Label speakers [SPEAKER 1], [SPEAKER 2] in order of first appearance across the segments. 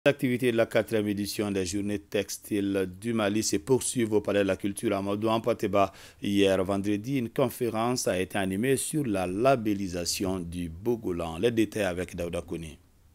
[SPEAKER 1] L'activité de la 4e édition des Journées textiles du Mali se poursuit au Palais de la Culture à Amadou Hampâté-Bâ. Hier vendredi, une conférence a été animée sur la labellisation du Bogolan. Les détails avec Daouda Kouni.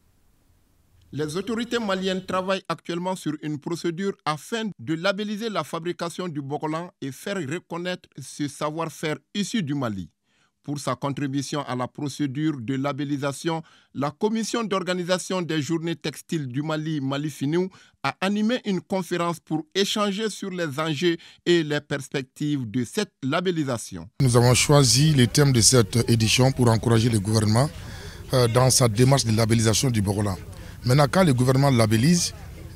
[SPEAKER 2] Les autorités maliennes travaillent actuellement sur une procédure afin de labelliser la fabrication du Bogolan et faire reconnaître ce savoir-faire issu du Mali. Pour sa contribution à la procédure de labellisation, la commission d'organisation des journées textiles du Mali, Mali-Finou, a animé une conférence pour échanger sur les enjeux et les perspectives de cette labellisation.
[SPEAKER 3] Nous avons choisi le thème de cette édition pour encourager le gouvernement dans sa démarche de labellisation du Bogolan. Maintenant, quand le gouvernement labellise,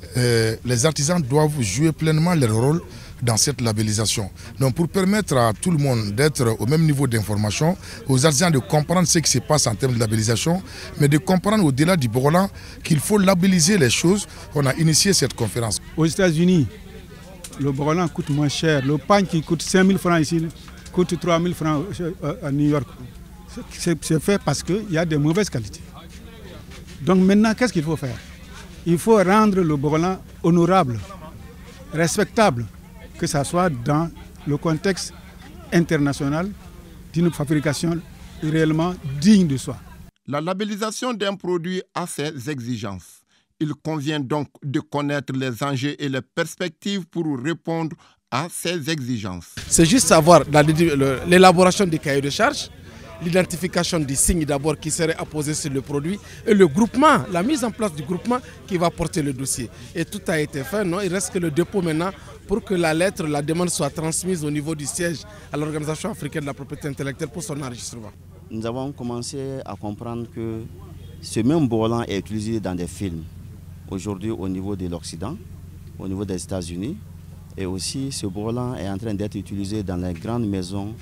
[SPEAKER 3] les artisans doivent jouer pleinement leur rôle dans cette labellisation. Donc pour permettre à tout le monde d'être au même niveau d'information, aux artisans de comprendre ce qui se passe en termes de labellisation, mais de comprendre au-delà du Bogolan qu'il faut labelliser les choses, on a initié cette conférence.
[SPEAKER 4] Aux États-Unis, le Bogolan coûte moins cher. Le pain qui coûte 5 000 francs ici coûte 3 000 francs à New York. C'est fait parce qu'il y a de mauvaises qualités. Donc maintenant, qu'est-ce qu'il faut faire? Il faut rendre le Bogolan honorable, respectable, que ce soit dans le contexte international d'une fabrication réellement digne de soi.
[SPEAKER 2] La labellisation d'un produit a ses exigences. Il convient donc de connaître les enjeux et les perspectives pour répondre à ces exigences.
[SPEAKER 5] C'est juste savoir l'élaboration des cahiers de charges, l'identification des signes d'abord qui seraient apposés sur le produit et le groupement, la mise en place du groupement qui va porter le dossier. Et tout a été fait, non? Il reste que le dépôt maintenant pour que la demande soit transmise au niveau du siège à l'Organisation africaine de la propriété intellectuelle pour son enregistrement.
[SPEAKER 6] Nous avons commencé à comprendre que ce même Bogolan est utilisé dans des films. Aujourd'hui au niveau de l'Occident, au niveau des États-Unis, et aussi ce Bogolan est en train d'être utilisé dans les grandes maisons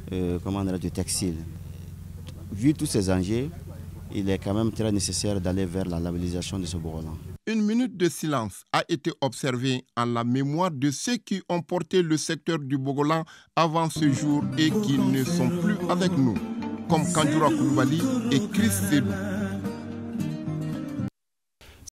[SPEAKER 6] de textile. Vu tous ces enjeux, il est quand même très nécessaire d'aller vers la labellisation de ce Bogolan.
[SPEAKER 2] Une minute de silence a été observée en la mémoire de ceux qui ont porté le secteur du Bogolan avant ce jour et qui ne sont plus avec nous, comme Kandjoura Koulibaly et Chris Sedou.